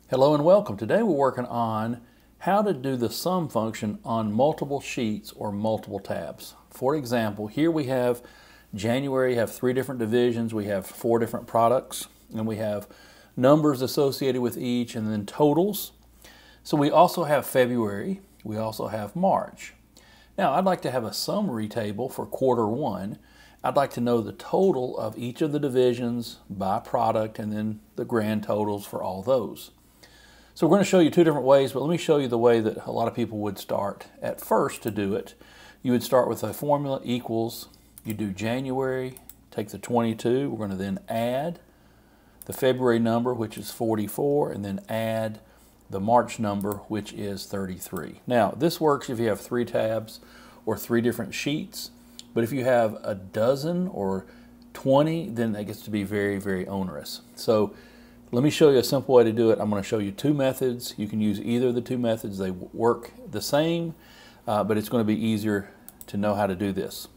Hello and welcome. Today we're working on how to do the sum function on multiple sheets or multiple tabs. For example, here we have January, have 3 different divisions, we have 4 different products, and we have numbers associated with each and then totals. So we also have February, we also have March. Now I'd like to have a summary table for quarter 1. I'd like to know the total of each of the divisions by product and then the grand totals for all those. So we're going to show you 2 different ways, but let me show you the way that a lot of people would start at first to do it. You would start with a formula equals, you do January, take the 22, we're going to then add the February number, which is 44, and then add the March number, which is 33. Now, this works if you have 3 tabs or 3 different sheets, but if you have a dozen or 20, then that gets to be very, very onerous. So let me show you a simple way to do it. I'm going to show you 2 methods. You can use either of the 2 methods. They work the same, but it's going to be easier to know how to do this.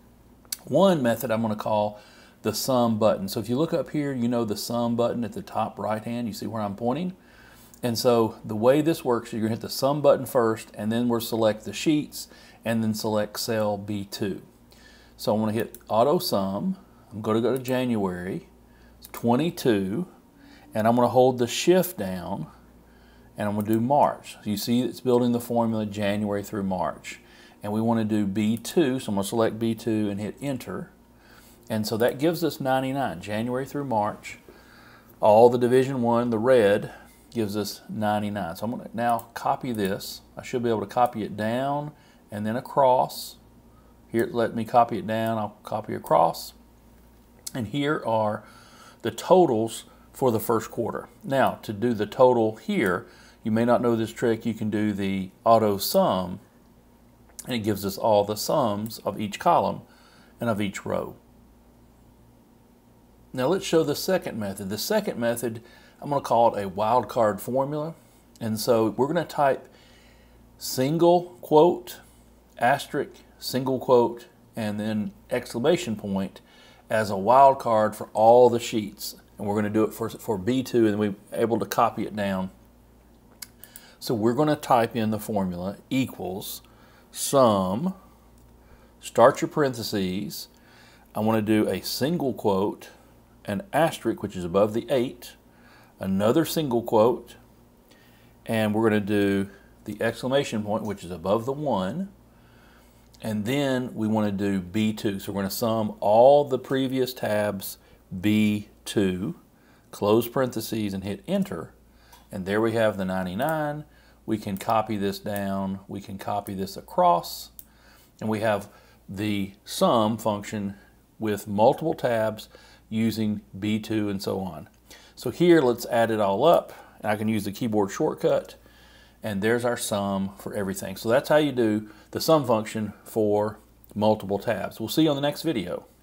One method I'm going to call the sum button. So if you look up here, you know the sum button at the top right hand. You see where I'm pointing? And so the way this works, you're going to hit the sum button first, and then we'll select the sheets, and then select cell B2. So I'm going to hit auto sum. I'm going to go to January. It's 22. And I'm going to hold the shift down, and I'm going to do March. So you see it's building the formula January through March. And we want to do B2, so I'm going to select B2 and hit enter. And so that gives us 99, January through March. All the division 1, the red, gives us 99. So I'm going to now copy this. I should be able to copy it down and then across. Here, let me copy it down, I'll copy across. And here are the totals for the first quarter. Now, to do the total here, you may not know this trick, you can do the auto sum, and it gives us all the sums of each column and of each row. Now let's show the second method. The second method, I'm going to call it a wildcard formula. And so we're going to type single quote, asterisk, single quote, and then exclamation point as a wildcard for all the sheets. And we're going to do it for B2, and we're able to copy it down. So we're going to type in the formula equals sum, start your parentheses. I want to do a single quote, an asterisk, which is above the 8, another single quote, and we're going to do the exclamation point, which is above the 1, and then we want to do B2. So we're going to sum all the previous tabs B2, close parentheses and hit enter, and there we have the 99. We can copy this down, we can copy this across, and we have the sum function with multiple tabs using B2 and so on. So here, let's add it all up, and I can use the keyboard shortcut, and there's our sum for everything. So that's how you do the sum function for multiple tabs. We'll see you on the next video.